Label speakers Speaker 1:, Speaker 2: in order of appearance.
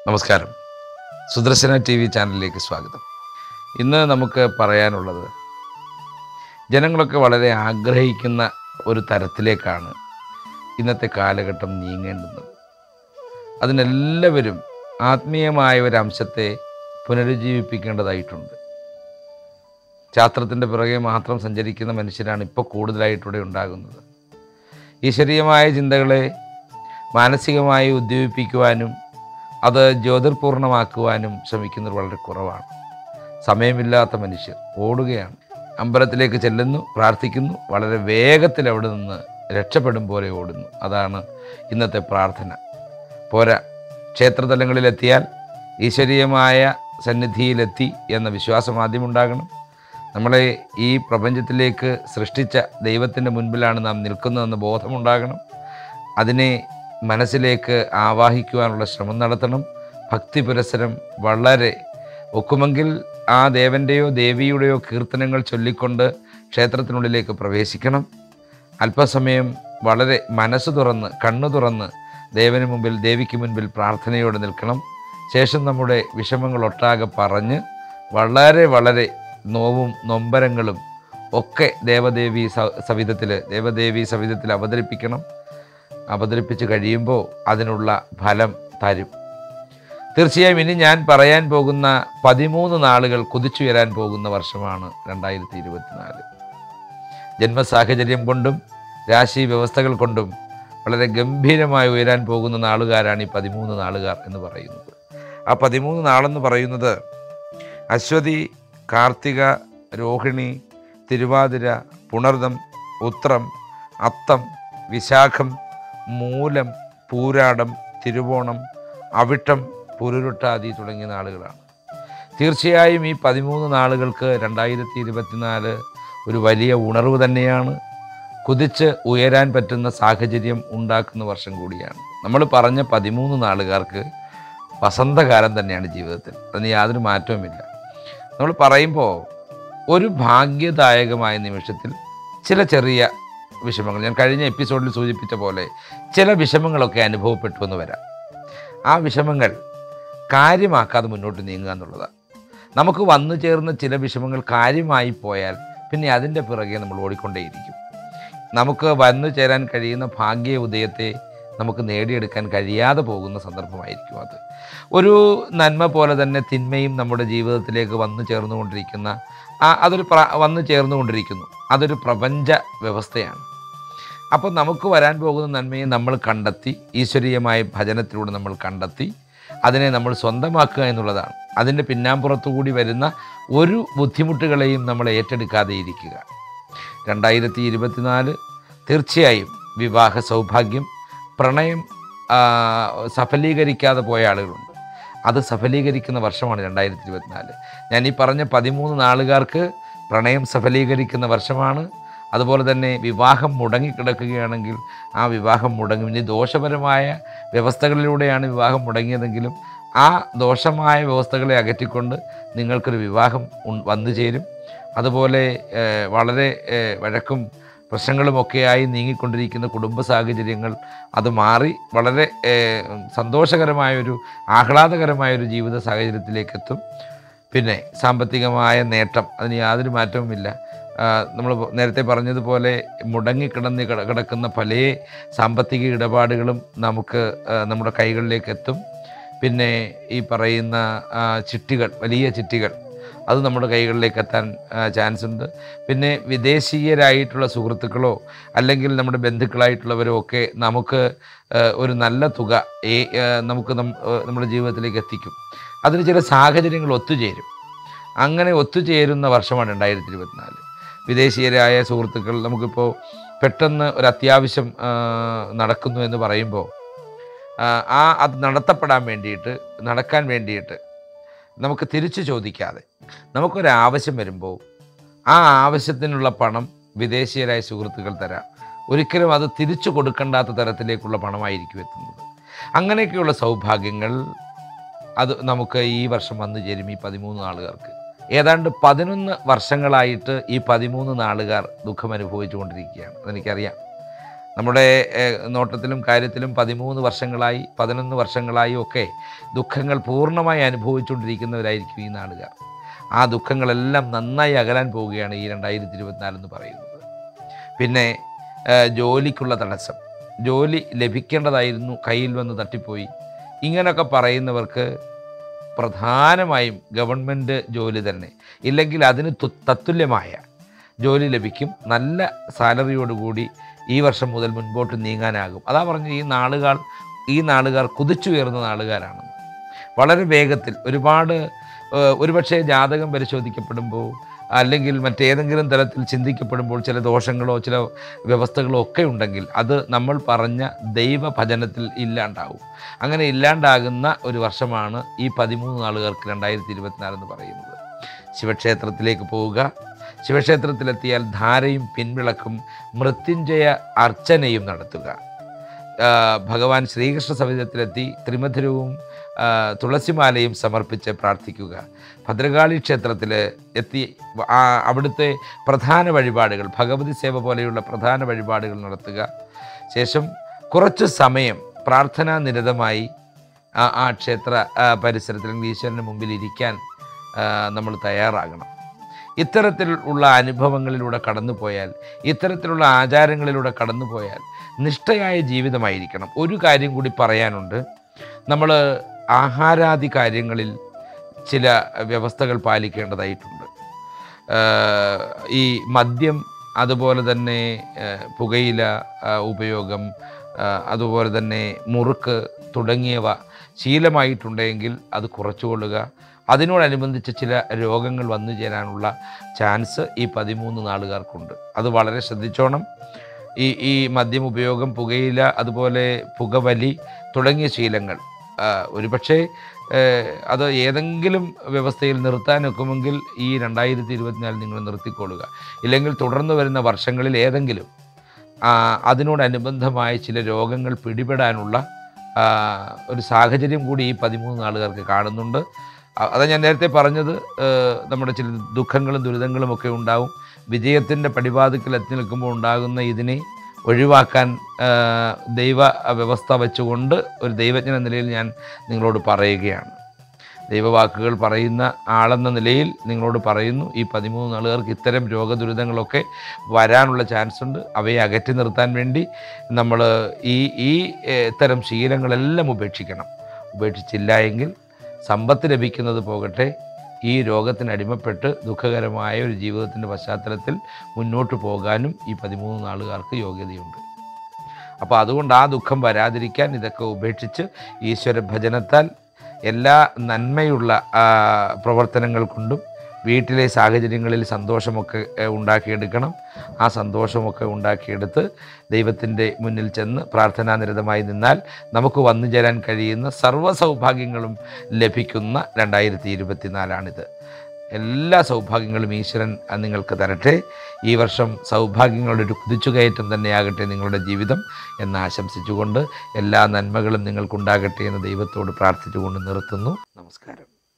Speaker 1: നമസ്കാരം. സുദർശന TV ചാനലിലേക്ക് സ്വാഗതം. ഇന്ന് നമുക്ക് പറയാനുള്ളത്, ജനങ്ങളൊക്കെ വളരെ ആഗ്രഹിക്കുന്ന ഒരു തരത്തിലേക്കാണ് ഇന്നത്തെ കാലഘട്ടം നീങ്ങേണ്ടുന്നത്. അതിനെല്ലാവരും ആത്മീയമായ ഒരംശത്തെ പുനരുജ്ജീവിപ്പിക്കേണ്ടതായിട്ടുണ്ട്. ശാസ്ത്രത്തിൻ്റെ പിറകെ മാത്രം സഞ്ചരിക്കുന്ന മനുഷ്യരാണ് ഇപ്പോൾ കൂടുതലായിട്ടിവിടെ ഉണ്ടാകുന്നത്. ഈശ്വരീയമായ ചിന്തകളെ മാനസികമായി ഉദ്ദീപിപ്പിക്കുവാനും അത് ജ്യോതിർപൂർണമാക്കുവാനും ശ്രമിക്കുന്നവർ വളരെ കുറവാണ്. സമയമില്ലാത്ത മനുഷ്യർ ഓടുകയാണ്. അമ്പലത്തിലേക്ക് ചെല്ലുന്നു, പ്രാർത്ഥിക്കുന്നു, വളരെ വേഗത്തിൽ അവിടെ നിന്ന് രക്ഷപ്പെടും പോലെ ഓടുന്നു. അതാണ് ഇന്നത്തെ പ്രാർത്ഥന. പോരാ, ക്ഷേത്രതലങ്ങളിലെത്തിയാൽ ഈശ്വരീയമായ സന്നിധിയിലെത്തി എന്ന വിശ്വാസം ആദ്യം ഉണ്ടാകണം. നമ്മളെ ഈ പ്രപഞ്ചത്തിലേക്ക് സൃഷ്ടിച്ച ദൈവത്തിൻ്റെ മുൻപിലാണ് നാം നിൽക്കുന്നതെന്ന് ബോധമുണ്ടാകണം. അതിനെ മനസ്സിലേക്ക് ആവാഹിക്കുവാനുള്ള ശ്രമം നടത്തണം. ഭക്തി പുരസരം വളരെ ഒക്കുമെങ്കിൽ ആ ദേവൻ്റെയോ ദേവിയുടെയോ കീർത്തനങ്ങൾ ചൊല്ലിക്കൊണ്ട് ക്ഷേത്രത്തിനുള്ളിലേക്ക് പ്രവേശിക്കണം. അല്പസമയം വളരെ മനസ്സ് തുറന്ന് കണ്ണു തുറന്ന് ദേവന് മുമ്പിൽ ദേവിക്ക് മുൻപിൽ പ്രാർത്ഥനയോടെ നിൽക്കണം. ശേഷം നമ്മുടെ വിഷമങ്ങളൊട്ടാകെ പറഞ്ഞ് വളരെ വളരെ നോവും നൊമ്പരങ്ങളും ഒക്കെ ദേവദേവീ സവിധത്തിൽ അവതരിപ്പിക്കണം. അവതരിപ്പിച്ച് കഴിയുമ്പോൾ അതിനുള്ള ഫലം തരും. തീർച്ചയായും ഇനി ഞാൻ പറയാൻ പോകുന്ന 13 നാളുകൾ കുതിച്ചുയരാൻ പോകുന്ന വർഷമാണ് 2024. ജന്മസാഹചര്യം കൊണ്ടും രാശി വ്യവസ്ഥകൾ കൊണ്ടും വളരെ ഗംഭീരമായി ഉയരാൻ പോകുന്ന നാളുകാരാണ് ഈ 13 നാളുകാർ എന്ന് പറയുന്നത്. ആ 13 നാളെന്ന് പറയുന്നത് അശ്വതി, കാർത്തിക, രോഹിണി, തിരുവാതിര, പുണർദം, ഉത്രം, അത്തം, വിശാഖം, മൂലം, പൂരാടം, തിരുവോണം, അവിട്ടം, പുരുരുട്ടാതി തുടങ്ങിയ നാളുകളാണ്. തീർച്ചയായും ഈ 13 നാളുകൾക്ക് 2024 ഒരു വലിയ ഉണർവ് തന്നെയാണ്. കുതിച്ച് ഉയരാൻ പറ്റുന്ന സാഹചര്യം ഉണ്ടാക്കുന്ന വർഷം കൂടിയാണ്. നമ്മൾ പറഞ്ഞ 13 നാളുകാർക്ക് വസന്തകാലം തന്നെയാണ് ജീവിതത്തിൽ. അതിന് യാതൊരു മാറ്റവുമില്ല. നമ്മൾ പറയുമ്പോൾ ഒരു ഭാഗ്യദായകമായ നിമിഷത്തിൽ ചില ചെറിയ വിഷമങ്ങൾ, ഞാൻ കഴിഞ്ഞ എപ്പിസോഡിൽ സൂചിപ്പിച്ച പോലെ ചില വിഷമങ്ങളൊക്കെ അനുഭവപ്പെട്ടു എന്ന് വരാം. ആ വിഷമങ്ങൾ കാര്യമാക്കാതെ മുന്നോട്ട് നീങ്ങുക എന്നുള്ളതാണ്. നമുക്ക് വന്നു ചേർന്ന ചില വിഷമങ്ങൾ കാര്യമായി പോയാൽ പിന്നെ അതിൻ്റെ പിറകെ നമ്മൾ ഓടിക്കൊണ്ടേയിരിക്കും. നമുക്ക് വന്നു ചേരാൻ കഴിയുന്ന ഭാഗ്യ ഉദയത്തെ നമുക്ക് നേടിയെടുക്കാൻ കഴിയാതെ പോകുന്ന സന്ദർഭമായിരിക്കും അത്. ഒരു നന്മ പോലെ തന്നെ തിന്മയും നമ്മുടെ ജീവിതത്തിലേക്ക് വന്നു ചേർന്നുകൊണ്ടിരിക്കുന്നു. അതൊരു പ്രപഞ്ച വ്യവസ്ഥയാണ്. അപ്പോൾ നമുക്ക് വരാൻ പോകുന്ന നന്മയെ നമ്മൾ കണ്ടെത്തി, ഈശ്വരീയമായ ഭജനത്തിലൂടെ നമ്മൾ കണ്ടെത്തി അതിനെ നമ്മൾ സ്വന്തമാക്കുക എന്നുള്ളതാണ്. അതിൻ്റെ പിന്നാമ്പുറത്തു കൂടി വരുന്ന ഒരു ബുദ്ധിമുട്ടുകളെയും നമ്മൾ ഏറ്റെടുക്കാതെ ഇരിക്കുക. 2024 തീർച്ചയായും വിവാഹ സൗഭാഗ്യം, പ്രണയം സഫലീകരിക്കാതെ പോയ ആളുകളുണ്ട്. അത് സഫലീകരിക്കുന്ന വർഷമാണ് 2024. ഞാൻ ഈ പറഞ്ഞ 13 നാളുകാർക്ക് പ്രണയം സഫലീകരിക്കുന്ന വർഷമാണ്. അതുപോലെ തന്നെ വിവാഹം മുടങ്ങിക്കിടക്കുകയാണെങ്കിൽ ആ വിവാഹം മുടങ്ങും. ഇനി ദോഷപരമായ വ്യവസ്ഥകളിലൂടെയാണ് വിവാഹം മുടങ്ങിയതെങ്കിലും ആ ദോഷമായ വ്യവസ്ഥകളെ അകറ്റിക്കൊണ്ട് നിങ്ങൾക്കൊരു വിവാഹം വന്നു ചേരും. അതുപോലെ വളരെ വഴക്കും പ്രശ്നങ്ങളുമൊക്കെയായി നീങ്ങിക്കൊണ്ടിരിക്കുന്ന കുടുംബ സാഹചര്യങ്ങൾ അത് മാറി വളരെ സന്തോഷകരമായൊരു ആഹ്ലാദകരമായൊരു ജീവിത സാഹചര്യത്തിലേക്കെത്തും. പിന്നെ സാമ്പത്തികമായ നേട്ടം, അതിന് യാതൊരു മാറ്റവുമില്ല. നമ്മൾ നേരത്തെ പറഞ്ഞതുപോലെ കിടക്കുന്ന പല സാമ്പത്തിക ഇടപാടുകളും നമുക്ക് നമ്മുടെ കൈകളിലേക്ക് എത്തും. പിന്നെ ഈ പറയുന്ന ചിട്ടികൾ, വലിയ ചിട്ടികൾ, അത് നമ്മുടെ കൈകളിലേക്ക് എത്താൻ ചാൻസ് ഉണ്ട്. പിന്നെ വിദേശീയരായിട്ടുള്ള സുഹൃത്തുക്കളോ അല്ലെങ്കിൽ നമ്മുടെ ബന്ധുക്കളായിട്ടുള്ളവരോ ഒക്കെ നമുക്ക് ഒരു നല്ല തുക നമ്മുടെ ജീവിതത്തിലേക്ക് എത്തിക്കും. അതിന് ചില സാഹചര്യങ്ങൾ ഒത്തുചേരും. അങ്ങനെ ഒത്തുചേരുന്ന വർഷമാണ് 2024. വിദേശീയരായ സുഹൃത്തുക്കൾ നമുക്കിപ്പോൾ പെട്ടെന്ന് ഒരു അത്യാവശ്യം നടക്കുന്നു എന്ന് പറയുമ്പോൾ അത് നടക്കാൻ വേണ്ടിയിട്ട് നമുക്ക് തിരിച്ചു ചോദിക്കാതെ നമുക്കൊരാവശ്യം വരുമ്പോൾ ആ ആവശ്യത്തിനുള്ള പണം വിദേശീയരായ സുഹൃത്തുക്കൾ തരാം. ഒരിക്കലും അത് തിരിച്ചു കൊടുക്കേണ്ടാത്ത തരത്തിലേക്കുള്ള പണമായിരിക്കും എത്തുന്നത്. അങ്ങനെയൊക്കെയുള്ള സൗഭാഗ്യങ്ങൾ അത് നമുക്ക് ഈ വർഷം വന്നു ചേരും. ഈ 13 നാളുകാർക്ക് ഏതാണ്ട് 11 വർഷങ്ങളായിട്ട് ഈ 13 നാളുകാർ ദുഃഖം അനുഭവിച്ചു കൊണ്ടിരിക്കുകയാണ്. അതെനിക്കറിയാം. നമ്മുടെ നോട്ടത്തിലും കാര്യത്തിലും 13 വർഷങ്ങളായി 11 വർഷങ്ങളായി ഒക്കെ ദുഃഖങ്ങൾ പൂർണ്ണമായി അനുഭവിച്ചുകൊണ്ടിരിക്കുന്നവരായിരിക്കും ഈ നാളുകാർ. ആ ദുഃഖങ്ങളെല്ലാം നന്നായി അകലാൻ പോവുകയാണ് ഈ 2024 എന്ന് പറയുന്നത്. പിന്നെ ജോലിക്കുള്ള തടസ്സം, ജോലി ലഭിക്കേണ്ടതായിരുന്നു കയ്യിൽ വന്ന് തട്ടിപ്പോയി, ഇങ്ങനെയൊക്കെ പറയുന്നവർക്ക് പ്രധാനമായും ഗവൺമെൻറ് ജോലി തന്നെ, ഇല്ലെങ്കിൽ അതിന് തത്തുല്യമായ ജോലി ലഭിക്കും. നല്ല സാലറിയോടുകൂടി ഈ വർഷം മുതൽ മുൻപോട്ട് നീങ്ങാനാകും. അതാ പറഞ്ഞ് ഈ നാളുകാർ കുതിച്ചുയർന്ന നാളുകാരാണ്. വളരെ വേഗത്തിൽ ഒരുപക്ഷെ ജാതകം പരിശോധിക്കപ്പെടുമ്പോൾ അല്ലെങ്കിൽ മറ്റേതെങ്കിലും തലത്തിൽ ചിന്തിക്കപ്പെടുമ്പോൾ ചില ദോഷങ്ങളോ ചില വ്യവസ്ഥകളോ ഒക്കെ ഉണ്ടെങ്കിൽ അത് നമ്മൾ പറഞ്ഞ ദൈവഭജനത്തിൽ ഇല്ലാണ്ടാവും. അങ്ങനെ ഇല്ലാണ്ടാകുന്ന ഒരു വർഷമാണ് ഈ 13 നാളുകാർക്ക് 2024 എന്ന് പറയുന്നത്. ശിവക്ഷേത്രത്തിലേക്ക് പോവുക, ശിവക്ഷേത്രത്തിലെത്തിയാൽ ധാരയും പിൻവിളക്കും മൃത്യുഞ്ജയ അർച്ചനയും നടത്തുക. ഭഗവാൻ ശ്രീകൃഷ്ണ സവിധത്തിലെത്തി ത്രിമധുരവും തുളസിമാലയും സമർപ്പിച്ച് പ്രാർത്ഥിക്കുക. ഭദ്രകാളി ക്ഷേത്രത്തിൽ എത്തി അവിടുത്തെ പ്രധാന വഴിപാടുകൾ, ഭഗവതി സേവ പോലെയുള്ള പ്രധാന വഴിപാടുകൾ നടത്തുക. ശേഷം കുറച്ച് സമയം പ്രാർത്ഥനാ നിരതമായി ആ ക്ഷേത്ര പരിസരത്തിൽ ഈശ്വരന് മുമ്പിൽ ഇരിക്കാൻ നമ്മൾ തയ്യാറാകണം. ഇത്തരത്തിലുള്ള അനുഭവങ്ങളിലൂടെ കടന്നുപോയാൽ, ഇത്തരത്തിലുള്ള ആചാരങ്ങളിലൂടെ കടന്നുപോയാൽ നിഷ്ഠയായ ജീവിതമായിരിക്കണം. ഒരു കാര്യം കൂടി പറയാനുണ്ട്. നമ്മൾ ആഹാരാദി കാര്യങ്ങളിൽ ചില വ്യവസ്ഥകൾ പാലിക്കേണ്ടതായിട്ടുണ്ട്. ഈ മദ്യം, അതുപോലെ തന്നെ പുകയില ഉപയോഗം, അതുപോലെ തന്നെ മുറുക്ക് തുടങ്ങിയവ ശീലമായിട്ടുണ്ടെങ്കിൽ അത് കുറച്ചുകൊള്ളുക. അതിനോടനുബന്ധിച്ച് ചില രോഗങ്ങൾ വന്നു ചേരാനുള്ള ചാൻസ് ഈ 13 നാളുകാർക്കുണ്ട്. അത് വളരെ ശ്രദ്ധിച്ചോണം. ഈ മദ്യം ഉപയോഗം, പുകയില, അതുപോലെ പുകവലി തുടങ്ങിയ ശീലങ്ങൾ ഒരുപക്ഷെ അത് ഏതെങ്കിലും വ്യവസ്ഥയിൽ നിർത്താനൊക്കുമെങ്കിൽ ഈ 2024 നിങ്ങൾ നിർത്തിക്കൊള്ളുക. ഇല്ലെങ്കിൽ തുടർന്ന് വരുന്ന വർഷങ്ങളിൽ ഏതെങ്കിലും അതിനോടനുബന്ധമായ ചില രോഗങ്ങൾ പിടിപെടാനുള്ള ഒരു സാഹചര്യം കൂടി ഈ 13 നാളുകാർക്ക് കാണുന്നുണ്ട്. അതാ ഞാൻ നേരത്തെ പറഞ്ഞത്, നമ്മുടെ ചില ദുഃഖങ്ങളും ദുരിതങ്ങളും ഒക്കെ ഉണ്ടാവും. വിജയത്തിൻ്റെ പടിവാതിക്കൽ എത്തി നിൽക്കുമ്പോൾ ഉണ്ടാകുന്ന ഇതിനെ ഒഴിവാക്കാൻ ദൈവ വ്യവസ്ഥ വെച്ചുകൊണ്ട് ഒരു ദൈവജ്ഞൻ എന്ന നിലയിൽ ഞാൻ നിങ്ങളോട് പറയുകയാണ്. ദൈവവാക്കുകൾ പറയുന്ന ആളെന്ന നിലയിൽ നിങ്ങളോട് പറയുന്നു, ഈ 13 നാളുകാർക്ക് ഇത്തരം രോഗദുരിതങ്ങളൊക്കെ വരാനുള്ള ചാൻസ് ഉണ്ട്. അവയെ അകറ്റി നിർത്താൻ വേണ്ടി നമ്മൾ ഈ ഇത്തരം ശീലങ്ങളെല്ലാം ഉപേക്ഷിക്കണം. ഉപേക്ഷിച്ചില്ല എങ്കിൽ സമ്പത്ത് ലഭിക്കുന്നത് പോകട്ടെ, ഈ രോഗത്തിന് അടിമപ്പെട്ട് ദുഃഖകരമായ ഒരു ജീവിതത്തിൻ്റെ പശ്ചാത്തലത്തിൽ മുന്നോട്ട് പോകാനും ഈ 13 നാളുകാർക്ക് യോഗ്യതയുണ്ട്. അപ്പോൾ അതുകൊണ്ട് ആ ദുഃഖം വരാതിരിക്കാൻ ഇതൊക്കെ ഉപേക്ഷിച്ച് ഈശ്വര ഭജനത്താൽ എല്ലാ നന്മയുള്ള പ്രവർത്തനങ്ങൾ കൊണ്ടും വീട്ടിലെ സാഹചര്യങ്ങളിൽ സന്തോഷമൊക്കെ ഉണ്ടാക്കിയെടുക്കണം. ആ സന്തോഷമൊക്കെ ഉണ്ടാക്കിയെടുത്ത് ദൈവത്തിൻ്റെ മുന്നിൽ ചെന്ന് പ്രാർത്ഥനാനിരതമായി നിന്നാൽ നമുക്ക് വന്നു ചേരാൻ കഴിയുന്ന സർവ്വ സൗഭാഗ്യങ്ങളും ലഭിക്കുന്ന 2024 എല്ലാ സൗഭാഗ്യങ്ങളും ഈശ്വരൻ നിങ്ങൾക്ക് തരട്ടെ. ഈ വർഷം സൗഭാഗ്യങ്ങളുടെ ഒരു കുതിച്ചുകയറ്റം തന്നെയാകട്ടെ നിങ്ങളുടെ ജീവിതം എന്ന് ആശംസിച്ചുകൊണ്ട് എല്ലാ നന്മകളും നിങ്ങൾക്കുണ്ടാകട്ടെ എന്ന് ദൈവത്തോട് പ്രാർത്ഥിച്ചുകൊണ്ട് നിർത്തുന്നു. നമസ്കാരം.